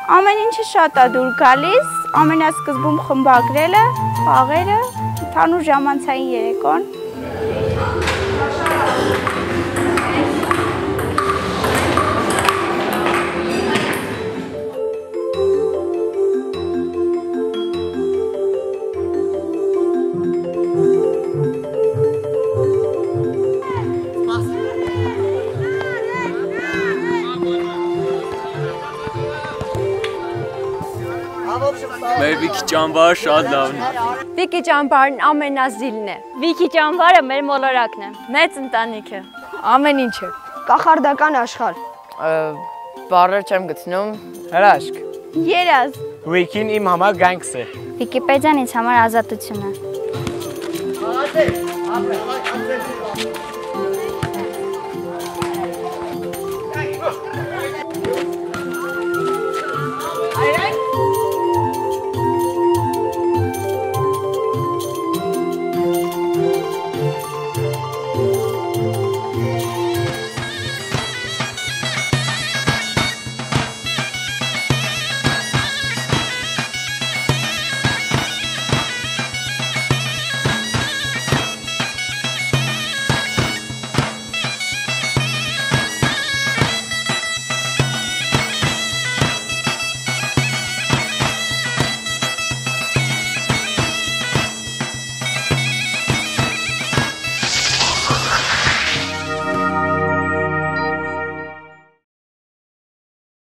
Ամեն ինչը շատ է դուր գալիս, ամենասկզբում խմբագրելը, խաղերը, ընդհանուր ժամանցային երեկոն։ Մեր Վիքիճամբարը շատ լավն է։ Վիքիճամբարն ամենազիլն է։ Վիքիճամբարը մեր մոլորակն է։ Մեծ ընտանիքը։ Ամեն ինչը։ Կախարդական աշխարհ։ Բառեր չեմ գտնում։ Հրաշք։ Երազ։ Վիկին իմ համար գանգս է։ Վիկիպեդիան ինձ համար ազատություն է։